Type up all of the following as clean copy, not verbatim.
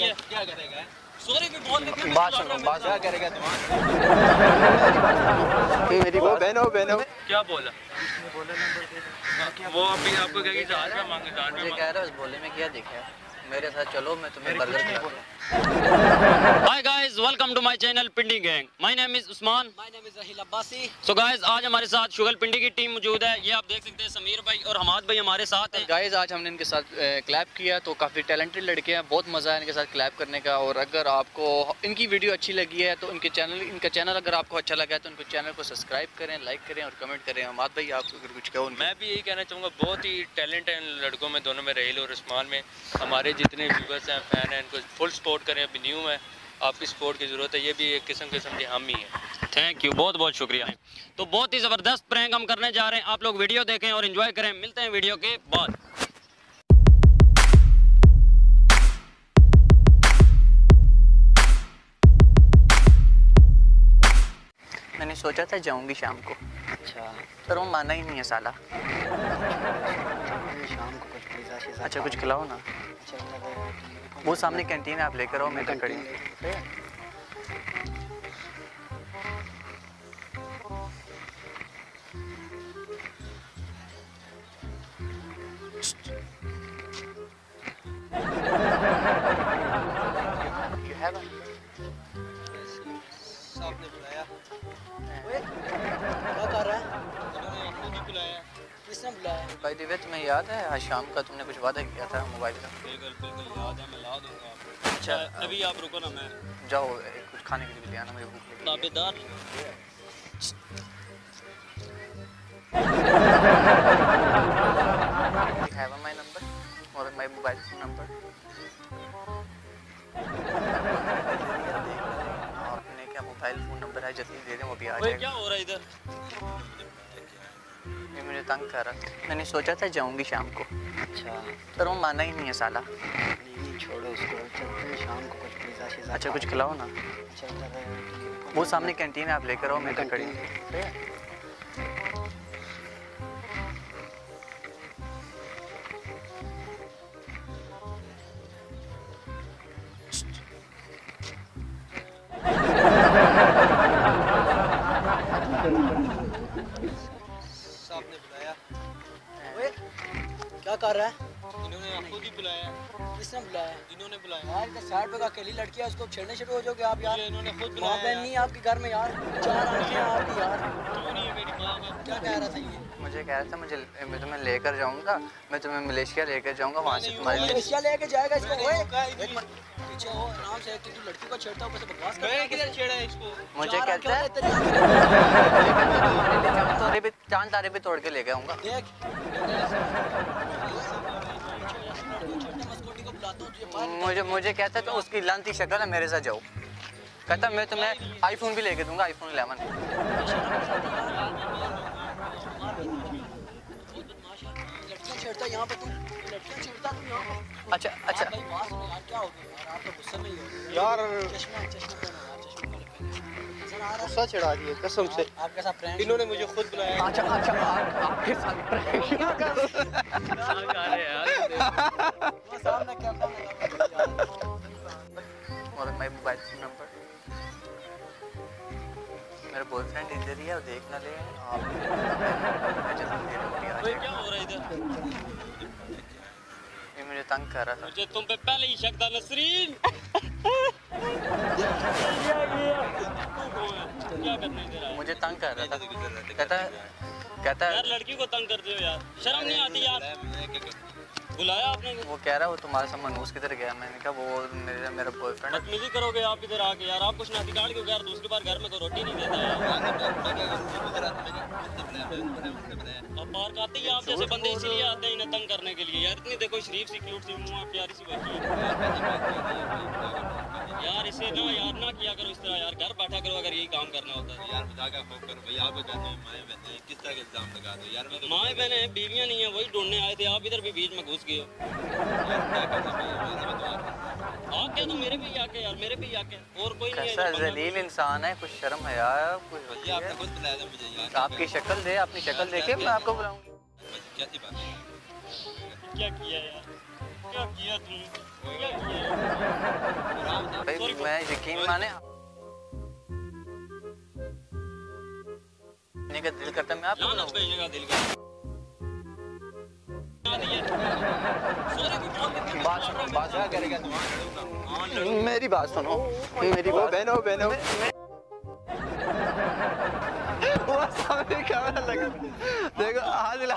है, क्या करेगा? सॉरी भी बोल दे, बात सुनो, बात क्या करेगा तुम? मेरी बहनों क्या बोला? वो अभी आपको कहेगी 1000 रुपया मांगे, 1000 मुझे रुपया कह रहा है उस बोले में क्या दिखा, मेरे साथ चलो मैं तुम्हें बर्गर खिलाऊंगा। Hi guys, welcome to my channel Pindi gang. My name is Usman. My name is Rahil Abbasi. So guys, आज हमारे साथ शुगल पिंडी की टीम मौजूद है। ये आप देख सकते हैं, समीर भाई और हमाद भाई हमारे साथ हैं। गाइस आज हमने इनके साथ क्लैप किया, तो काफ़ी टैलेंटेड लड़के हैं, बहुत मज़ा है इनके साथ क्लैप करने का। और अगर आपको इनकी वीडियो अच्छी लगी है तो इनका चैनल अगर आपको अच्छा लगा है तो इनके चैनल को सब्सक्राइब करें, लाइक करें और कमेंट करें। हमाद भाई आप अगर कुछ कहो। मैं भी यही कहना चाहूँगा, बहुत ही टैलेंट है इन लड़कों में, दोनों में, राहिल और उस्मान में। हमारे जितने व्यूवर्स हैं, फ़ैन हैं, इनको फुल सपोर्ट करें। अभी न्यू है, आपकी सपोर्ट की ज़रूरत है। ये भी एक किस्म के हम ही हैं। थैंक यू, बहुत बहुत शुक्रिया। तो बहुत ही ज़बरदस्त प्रैंक हम करने जा रहे हैं। आप लोग वीडियो देखें और एंजॉय करें। मिलते हैं वीडियो के बाद। मैंने सोचा था जाऊंगी शाम को, अच्छा, पर वो माना ही नहीं है साला। शाम को कुछ अच्छा कुछ खिलाओ ना। वो सामने कैंटीन है, आप लेकर आओ, मैं इधर खड़ी हूँ। आपने बुलाया? ओए, क्या कर रहा है? खुद ही बुलाया। किसने बुलाया? भाई दिव्या, तुम्हें याद है आज शाम का तुमने कुछ वादा किया था मोबाइल का? बिल्कुल याद है, मैं ला दूंगा आपको। अच्छा अभी आप रुको ना, मैं जाओ कुछ खाने के लिए ले आना, मुझे भूख लगी है। ताबेदार हैव माय नंबर और माय मोबाइल नंबर। आपने क्या मोबाइल फ़ोन नंबर है, जल्दी दे दें, वो भी आ जाएगा। क्या हो रहा है इधर? ये मुझे तंग कर रहा। मैंने सोचा था जाऊंगी शाम को, अच्छा, पर वो माना ही नहीं है साला। नहीं छोड़ो उसको, चलते हैं शाम को कुछ पिज़्ज़ा। अच्छा कुछ खिलाओ ना। अच्छा वो सामने कैंटीन है, आप लेकर आओ, मैं इधर खड़ी हूँ। आपने बुलाया? ओए, क्या कर रहा है? इन्होंने खुद ही बुलाया। किसने बुलाया? इन्होंने बुलाया। यार इधर साइड पे का अकेली लड़की है, उसको छेड़ने शुरू हो जाओगे आप यार। इन्होंने खुद माँ बुलाया। बहन नहीं है आपके घर में यार, 4 आंखें हैं आपकी यार। क्यों नहीं है मेरी माँ का? क्या कह रहा था ये? मुझे कह रहा था मैं तुम्हें लेकर जाऊंगा, मैं तुम्हें मलेशिया लेकर जाऊंगा, वहाँ से तुम्हारे लिए। मलेशिया लेके जाएगा इसको? ओए पीछे हो, आराम से, कि तू लड़की को छेड़ता है, ऊपर से बकवास कर रहा है। किधर छेड़ा है इसको? मुझे कहता है चांद तारे भी तोड़ के ले आऊंगा। देख मस्कोटी को बुलाता हूँ, तुझे बाहर मुझे कहता है तो उसकी लानती शक्ल है, मेरे साथ जाओ। कहता मैं तुम्हें आईफोन भी लेके दूंगा, आईफोन 11। लड़कियाँ छेड़ता है यहाँ पे, तू लड़कियाँ छेड़ता तू यहाँ पे। अच्छा अच्छा भाई बात सुनो यार, क्या हो गया यार, आप तो गुस्से में ही हो यार चश्मा पहनो यार, चश्मा पहनो। नजर आ रहा गुस्सा चढ़ा दिए कसम से। है आपके साथ प्रैंक? इन्होंने मुझे खुद बुलाया। अच्छा आपके साथ वो सामने कैमरा लगा हुआ है। और माय मोबाइल नंबर। मेरा बॉयफ्रेंड इधर ही है, वो देख ना ले आप। मैं जल्दी दे रहा हूँ, अभी आ ओए, जाएगा। क्या हो रहा है इधर? ये मुझे तंग कर रहा था। मुझे तुम पे पहले ही शक था, नसरीन। क्या करने दे रहा है? मुझे तंग कर रहा था। कहता यार लड़की को तंग करते हो यार, शर्म नहीं आती यार? बुलाया आपने? वो कह रहा है वो तुम्हारे साथ मनूस किधर गया। मैंने कहा वो मेरा बॉयफ्रेंड है। बदतमीजी करोगे आप इधर आके यार, आप कुछ नाती काट क्यों यार? दूसरी बार घर में तो रोटी नहीं देता यार। अब पार्क आते ही आप जैसे बंदे इसीलिए आते हैं इन्हें तंग करने के लिए यार। इतनी देखो शरीफ सी, क्यूट सी, मुँह प्यारी सी बच्ची यार। इसे ना यार ना किया करो इस तरह यार, घर बैठा करो अगर यही काम करना होता है यार खुदा का खौफ करो भाई, आप घर में माएँ बहनें किस तरह के इल्जाम लगा दो यार। मैं तो माएँ बहनें हैं, बीवियाँ नहीं है, वही ढूंढने आए थे, आप इधर भी बीच में घुस गए हो। क्या कर सकते हैं, मेरा भी तो आप क्या तो मेरे भी आके यार, मेरे भी आके, और कोई नहीं है कैसा इधर बंदा। जलील इंसान है, कुछ शर्म है यार, कुछ होती ये आपने है। खुद बुलाया था मुझे यार। आपकी शक्ल दे, अपनी शक्ल देखे मैं आपको बुलाऊंगी। क्या थी बात? क्या किया यार, क्या किया तुमने, क्या किया? मैं यकीन माने का दिल करता मैं आपको लानत भेजने का दिल करता मेरी बात सुनो, मेरी बात बहनो बहनो वो सामने कैमरा लगा देखो हाथ हिला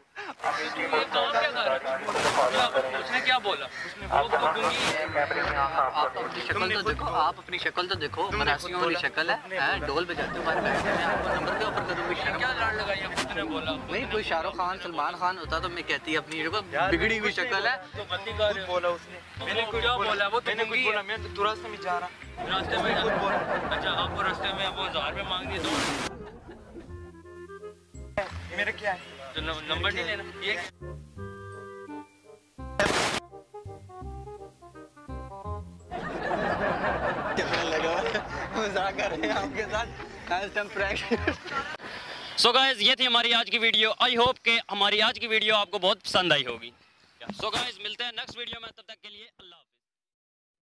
उसने क्या बोला? उसने वो तो गूंगी आप अपनी शक्ल तो देखो, आप अपनी शक्ल तो देखो, मरासियों वाली शक्ल है, ढोल बजाते हो बाहर बैठ के, मैं आपको नंबर के ऊपर करूँगी। क्या लड़ लगाई? उसने बोला नहीं, कोई शाहरुख खान सलमान खान होता तो मैं कहती अपनी बिगड़ी हुई शक्ल है। तो बंदी कर बोला उसने मैंने कुछ क्या बोला? वो तो मैंने कुछ गूंगी बोला मैं तो रास्ते में जा रहा रास्ते में अच्छा आपको रास्ते में वो 1000 रुपये मांग दिए तो मेरा क्या है तो नंबर नहीं लेना ये कैमरा लगा मजाक कर रहे हैं आपके साथ। सो गाइस ये थी हमारी आज की वीडियो। आई होप कि हमारी आज की वीडियो आपको बहुत पसंद आई होगी। सो गाइस मिलते हैं नेक्स्ट वीडियो में, तब तक के लिए अल्लाह हाफ़िज़।